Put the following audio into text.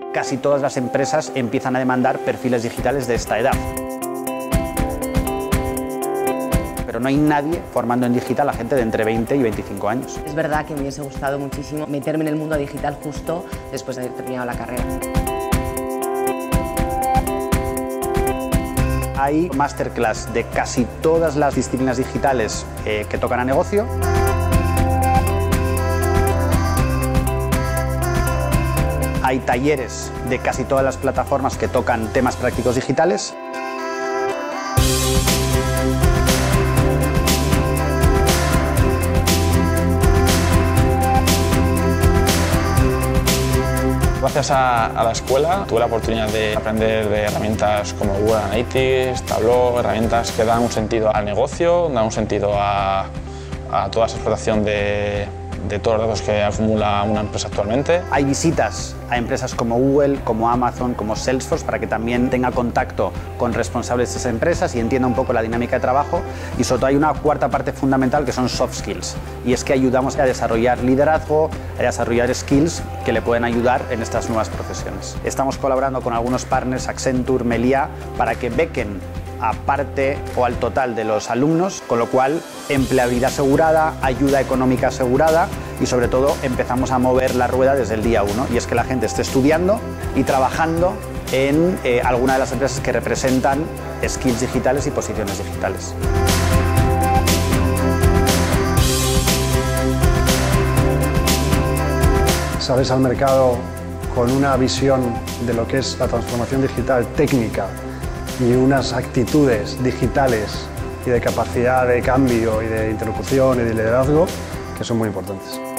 Casi todas las empresas empiezan a demandar perfiles digitales de esta edad. Pero no hay nadie formando en digital a gente de entre 20 y 25 años. Es verdad que me hubiese gustado muchísimo meterme en el mundo digital justo después de haber terminado la carrera. Hay masterclass de casi todas las disciplinas digitales que tocan a negocio. Hay talleres de casi todas las plataformas que tocan temas prácticos digitales. Gracias a la escuela tuve la oportunidad de aprender de herramientas como Google Analytics, Tableau, herramientas que dan un sentido al negocio, dan un sentido a toda esa explotación de todos los datos que acumula una empresa actualmente. Hay visitas a empresas como Google, como Amazon, como Salesforce para que también tenga contacto con responsables de esas empresas y entienda un poco la dinámica de trabajo. Y sobre todo hay una cuarta parte fundamental que son soft skills, y es que ayudamos a desarrollar liderazgo, a desarrollar skills que le pueden ayudar en estas nuevas profesiones. Estamos colaborando con algunos partners, Accenture, Meliá, para que bequen a parte o al total de los alumnos, con lo cual empleabilidad asegurada, ayuda económica asegurada y sobre todo empezamos a mover la rueda desde el día 1, y es que la gente esté estudiando y trabajando en alguna de las empresas que representan skills digitales y posiciones digitales. Sales al mercado con una visión de lo que es la transformación digital técnica y unas actitudes digitales y de capacidad de cambio y de interlocución y de liderazgo que son muy importantes.